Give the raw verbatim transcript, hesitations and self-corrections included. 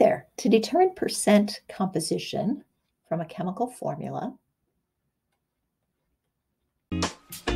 there. To determine percent composition from a chemical formula,